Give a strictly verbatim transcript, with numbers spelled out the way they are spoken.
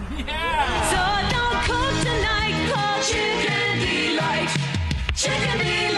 Yeah! So don't cook tonight, cause chicken delight. Chicken delight.